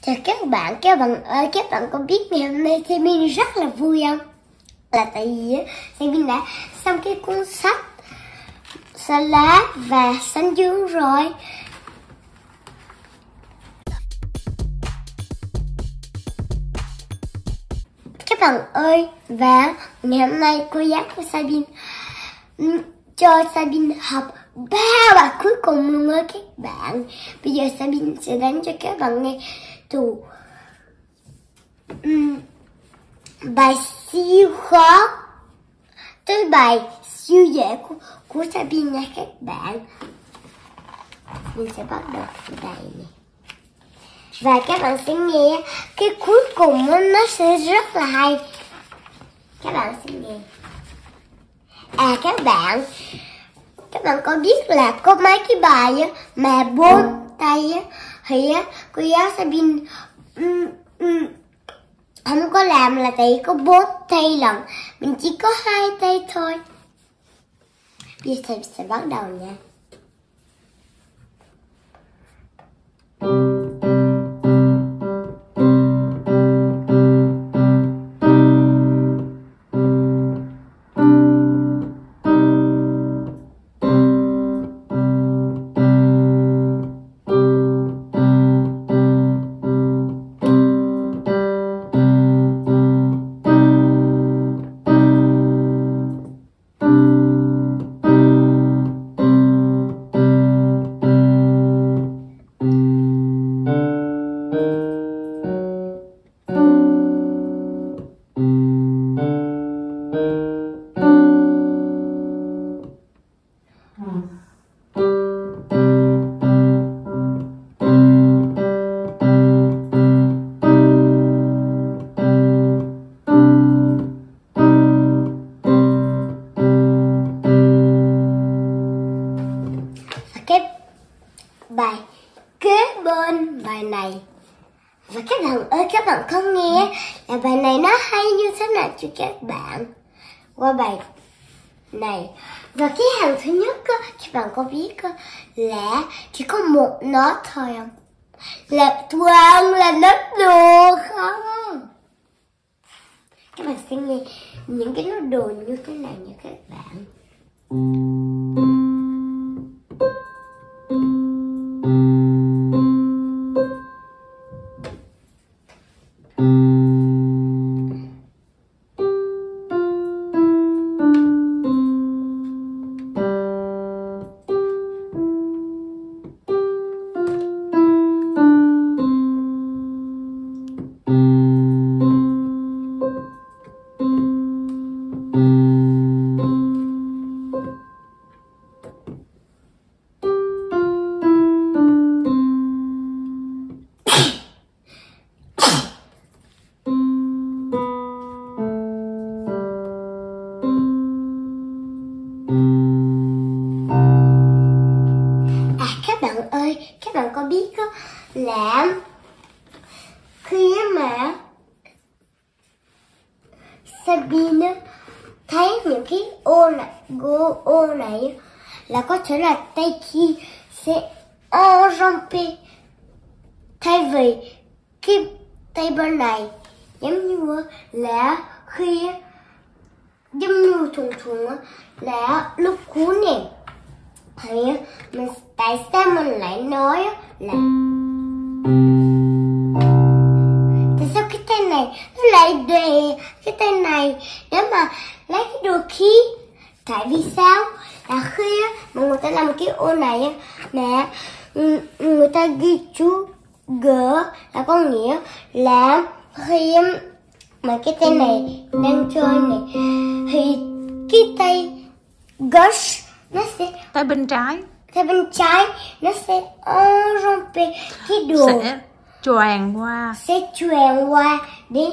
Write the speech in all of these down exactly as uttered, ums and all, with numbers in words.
Chào các bạn, các bạn ơi, các bạn có biết ngày hôm nay Sabine rất là vui không? Là tại vì Sabine đã xong cái cuốn sách Sa lá và Sánh dương rồi. Các bạn ơi, và ngày hôm nay cô giáo của Sabine cho Sabine học ba bài cuối cùng luôn á các bạn. Bây giờ Sabine sẽ đánh cho các bạn nghe từ um, bài siêu khó tới bài siêu dễ của, của Sabine nha các bạn. Mình sẽ bắt đầu từ đây nè. Và các bạn sẽ nghe cái cuối cùng nó sẽ rất là hay. Các bạn sẽ nghe. À các bạn, các bạn có biết là có mấy cái bài á, mà bốn tay á, thì á, cô giáo Sabine um, um, không có làm là tại có bốn tay lần, mình chỉ có hai tay thôi. Bây giờ thầy sẽ bắt đầu nha. Bài kế bên bài này. Và các bạn ơi, các bạn không nghe là bài này nó hay như thế nào cho các bạn qua bài này. Và cái hàng thứ nhất á, các bạn có biết á, là chỉ có một nốt thôi không? Là toàn là nốt đồ không? Các bạn sẽ nghe những cái nốt đồ như thế này nha các bạn. Các bạn có biết đó, là khi mà Sabine thấy những cái ô này, ô, ô này là có thể là tay kia sẽ enjambe thay vì cái tay bên này, giống như là khi giống như thường thường là lúc cuối nè, thì mình tại sao mình lại nói là tại sao cái tay này nó lại đè cái tay này để mà lấy cái đồ khí? Tại vì sao? Là khi mà người ta làm cái ô này nè, người ta ghi chú G là có nghĩa là khi mà cái tay này đang chơi này thì cái tay gauche nó sẽ tay bên trái, tay bên trái nó sẽ enjambe cái đồ, sẽ choàng qua, sẽ choàng qua để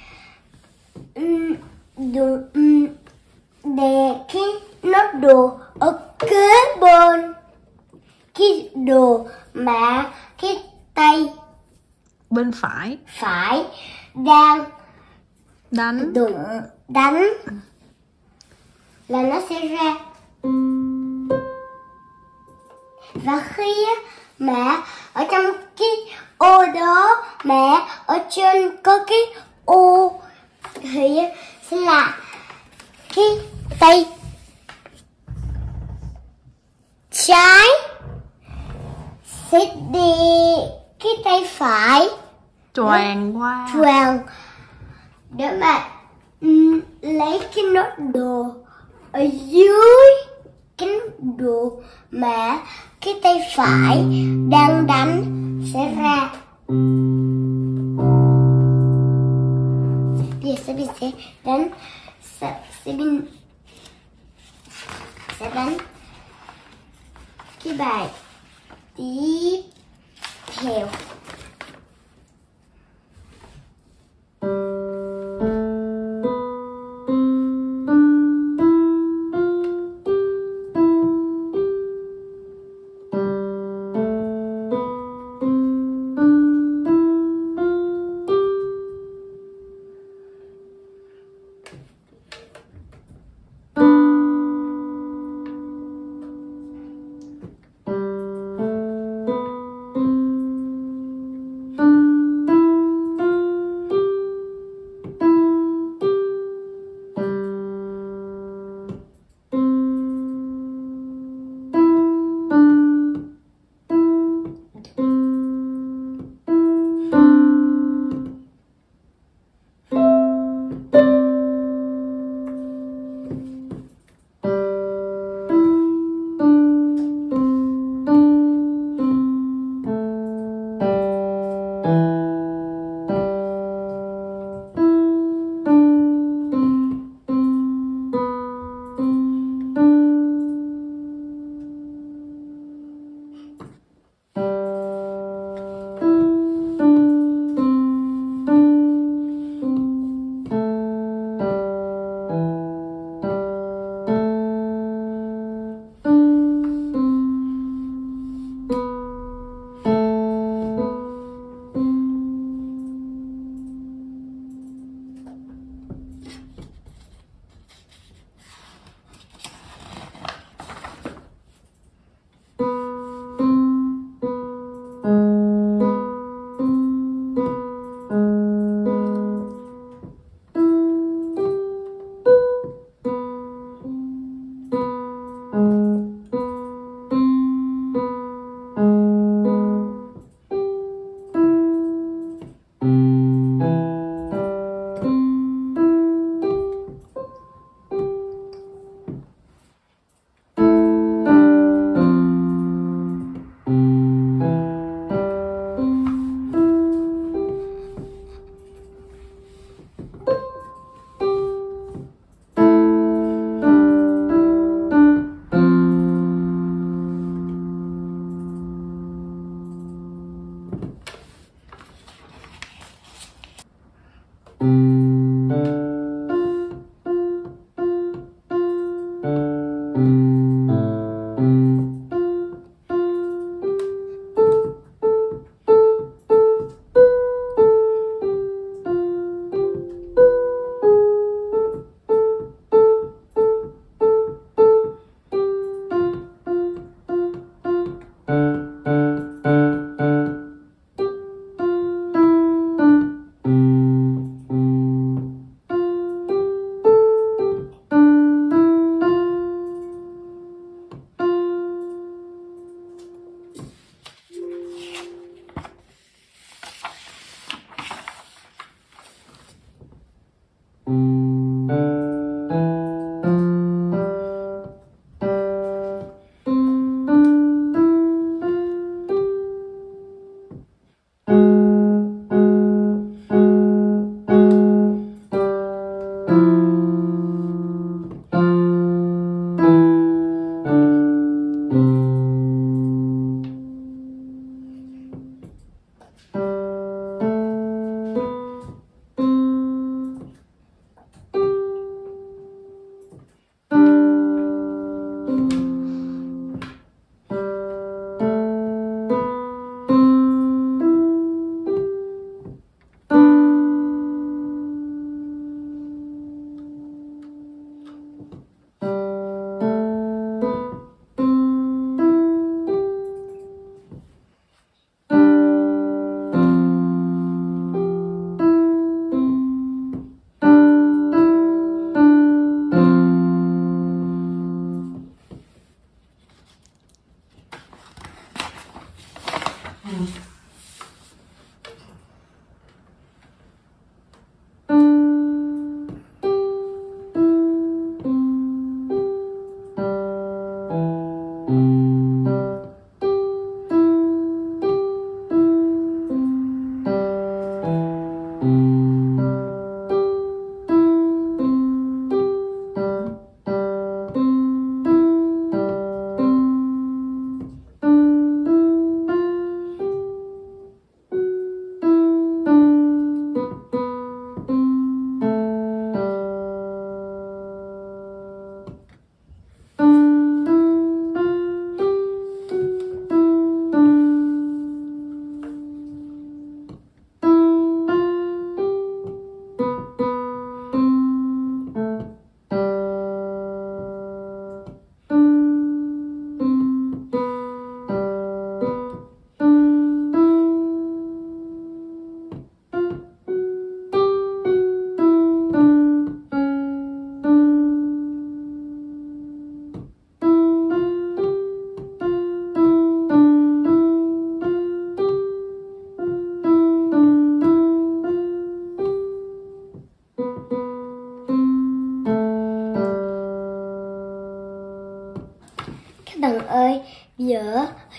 đồ để cái nốt đồ ở kế bên cái đồ mà cái tay bên phải phải đang đánh đụng đánh là nó sẽ ra. Và khi mà ở trong cái ô đó mà ở trên có cái ô thì sẽ là cái tay trái sẽ đi cái tay phải choàng qua choàng để mà um, lấy cái nốt đồ ở dưới cái nốt đồ mà cái tay phải đang đánh sẽ ra. Bây giờ Sabine sẽ đánh Sabine sẽ đánh cái bài tiếp theo.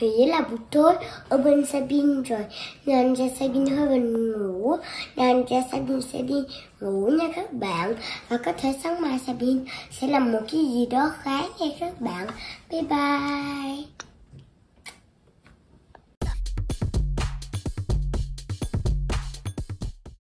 Thủy là buổi tối ở bên Sabine rồi, nên cho Sabine hơi buồn ngủ, nên cho Sabine sẽ đi ngủ nha các bạn. Và có thể sáng mai Sabine sẽ làm một cái gì đó khác nha các bạn. Bye bye.